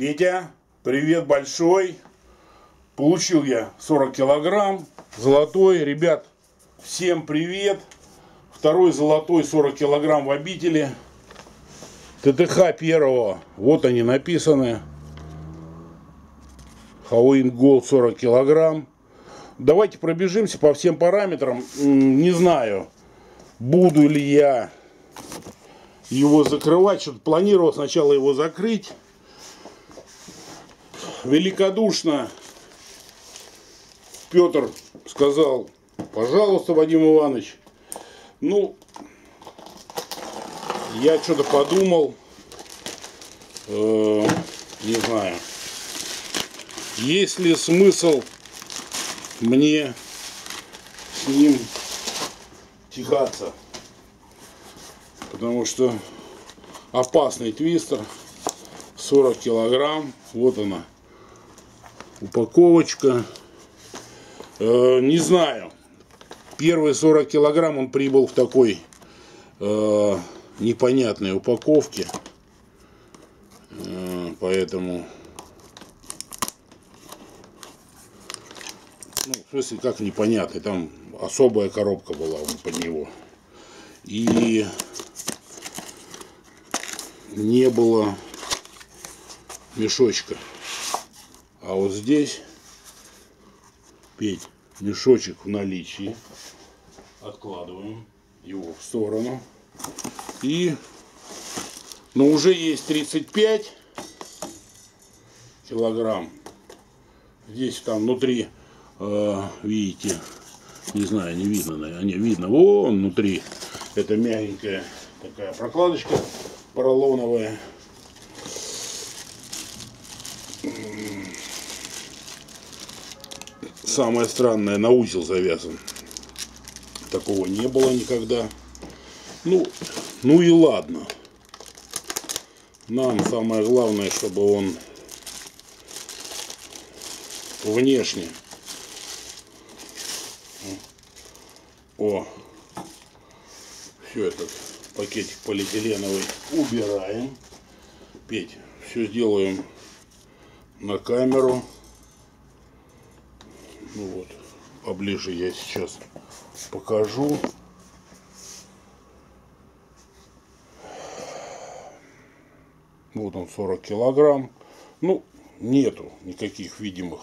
Петя, привет большой. Получил я 40 килограмм. Золотой. Ребят, всем привет. Второй золотой 40 килограмм в обители. ТТХ первого. Вот они написаны. Halloween Gold 40 килограмм. Давайте пробежимся по всем параметрам. Не знаю, буду ли я его закрывать. Что-то планировал сначала его закрыть. Великодушно Петр сказал: пожалуйста, Вадим Иванович. Ну, я что-то подумал, не знаю, есть ли смысл мне с ним тягаться, потому что опасный твистер, 40 килограмм, вот она, упаковочка. Не знаю, первые 40 килограмм он прибыл в такой непонятной упаковке, поэтому, ну, в смысле, как непонятный, там особая коробка была под него, и не было мешочка. А вот здесь, Петь, мешочек в наличии. Откладываем его в сторону. И, ну, уже есть 35 килограмм. Здесь там внутри, видите, не знаю, не видно, наверное, не видно. Вон внутри это мягенькая такая прокладочка поролоновая. Самое странное, на узел завязан. Такого не было никогда. Ну и ладно. Нам самое главное, чтобы он внешне. Все этот пакетик полиэтиленовый убираем. Петь, все сделаем на камеру. Ну вот, поближе я сейчас покажу. Вот он, 40 килограмм. Ну, нету никаких видимых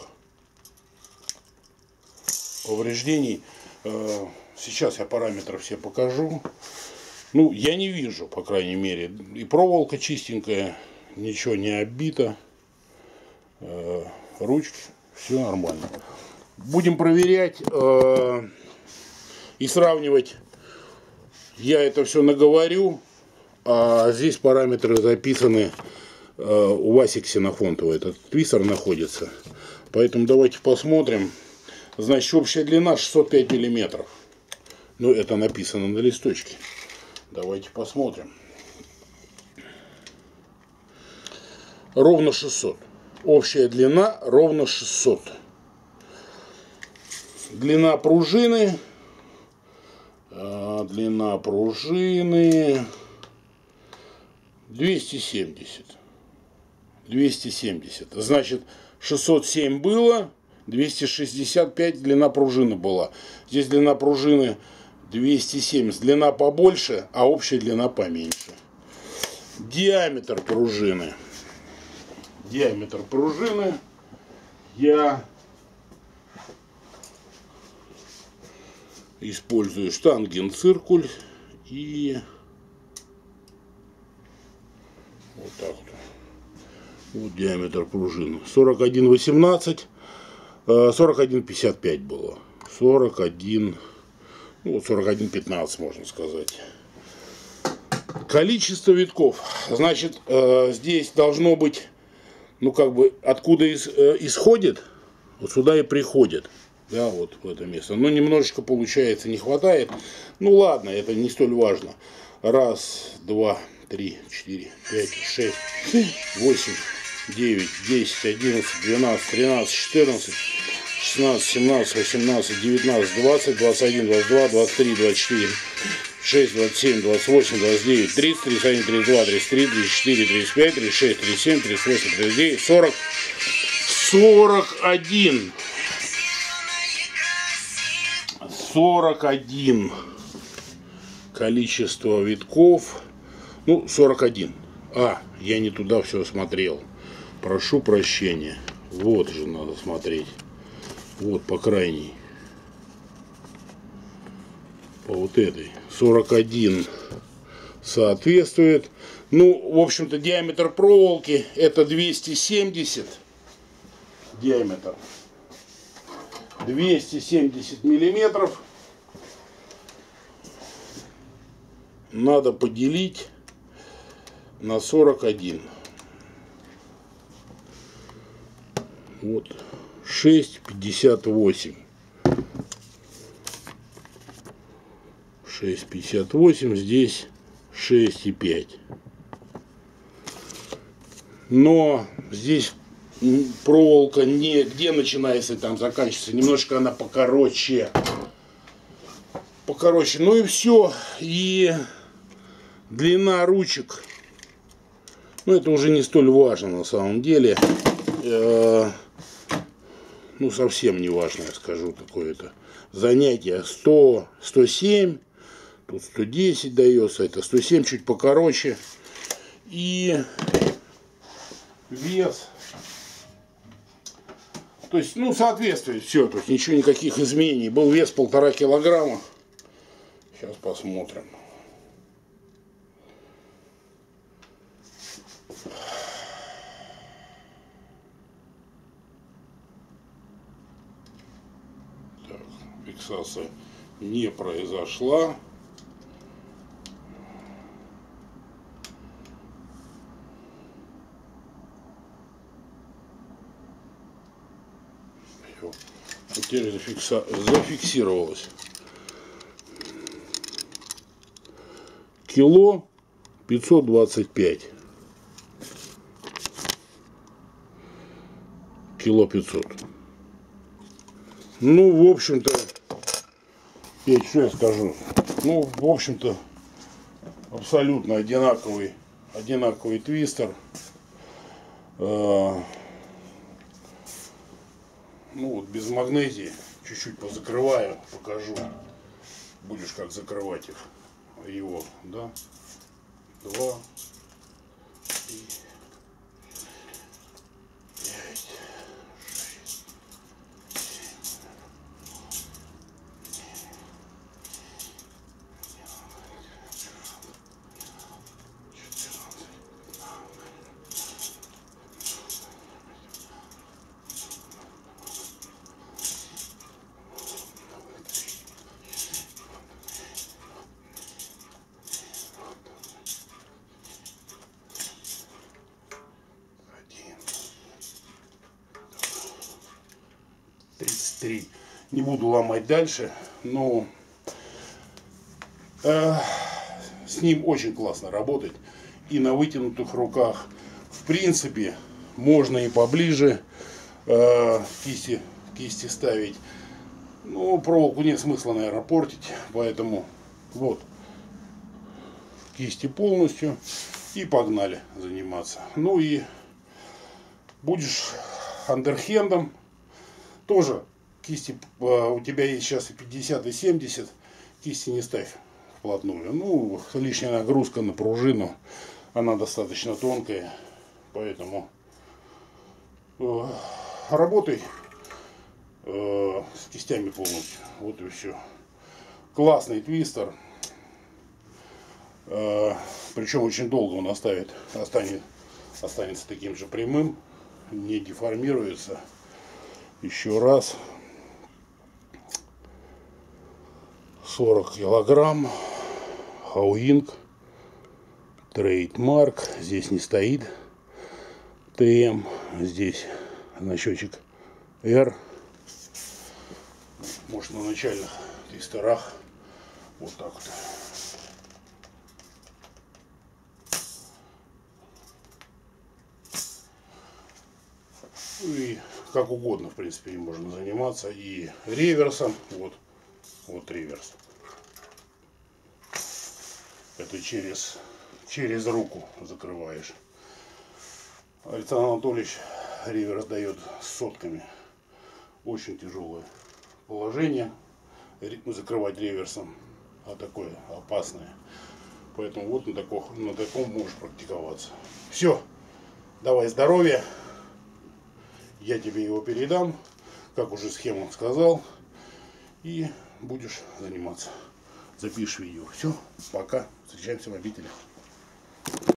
повреждений. Сейчас я параметры все покажу. Ну, я не вижу, по крайней мере. И проволока чистенькая, ничего не оббито. Ручки, все нормально. Будем проверять и сравнивать. Я это все наговорю, а здесь параметры записаны у Васи Ксенофонтова. Этот твистер находится. Поэтому давайте посмотрим. Значит, общая длина 605 миллиметров. Ну, это написано на листочке. Давайте посмотрим. Ровно 600. Общая длина ровно 600. Длина пружины 270. 270. Значит, 607 было, 265 длина пружины была. Здесь длина пружины 270. Длина побольше, а общая длина поменьше. Диаметр пружины. Диаметр пружины я использую штангенциркуль и вот так вот. Вот диаметр пружины. 41,18, 41,55 было. 41, ну вот 41,15 можно сказать. Количество витков. Значит, здесь должно быть, ну как бы, откуда исходит, вот сюда и приходит. Да, вот в это место. Но немножечко, получается, не хватает. Ну ладно, это не столь важно. 1, 2, 3, 4, 5, 6, 8, 9, 10, 11, 12, 13, 14, 16, 17, 18, 19, 20, 21, 22, 23, 24, 6, 27, 28, 29, 30, 31, 32, 33, 34, 35, 36, 37, 38, 39, 40, 41. 41 количество витков. Ну, 41. Я не туда все смотрел. Прошу прощения. Вот же надо смотреть. Вот по крайней. По вот этой. 41 соответствует. Ну, в общем-то, диаметр проволоки это 270. Диаметр. 270 миллиметров. Надо поделить на 41. Вот. 6,58. 6,58. Здесь 6,5. Но здесь проволока не где начинается и там заканчивается. Немножко она покороче. Покороче. Ну и все. И длина ручек. Ну это уже не столь важно на самом деле. Ну совсем не важно, я скажу, такое-то занятие. 100, 107. Тут 110 дается. Это 107 чуть покороче. И вес. То есть, ну, соответствует все, то есть ничего, никаких изменений. Был вес 1,5 килограмма. Сейчас посмотрим. Так, фиксация не произошла. Теперь зафиксировалось. Кило 525. Кило 500. Ну, в общем-то, что я скажу? Ну, в общем-то, абсолютно одинаковый твистер. Ну вот без магнезии чуть-чуть позакрываю, покажу. Будешь как закрывать его, да? 2, 3, 5, 6, 33. Не буду ломать дальше, но с ним очень классно работать. И на вытянутых руках. В принципе, можно и поближе кисти ставить. Но проволоку нет смысла, наверное, портить. Поэтому вот кисти полностью. И погнали заниматься. Ну и будешь андерхендом. Тоже кисти, у тебя есть сейчас и 50, и 70, кисти не ставь вплотную. Ну, лишняя нагрузка на пружину, она достаточно тонкая, поэтому работай с кистями полностью. Вот и все. Классный твистер, причем очень долго он останется таким же прямым, не деформируется. Еще раз. 40 килограмм. Хауинг. Трейдмарк. Здесь не стоит. ТМ. Здесь значочек R. Может, на начальных твистерах. Вот так вот. И как угодно, в принципе, им можно заниматься. И реверсом. Вот реверс. Это через руку закрываешь. Александр Анатольевич реверс дает с сотками. Очень тяжелое положение закрывать реверсом, а такое опасное. Поэтому вот на таком можешь практиковаться. Все, давай здоровья. Я тебе его передам, как уже схему сказал. И будешь заниматься. Запишешь видео. Все, пока. Встречаемся в обители.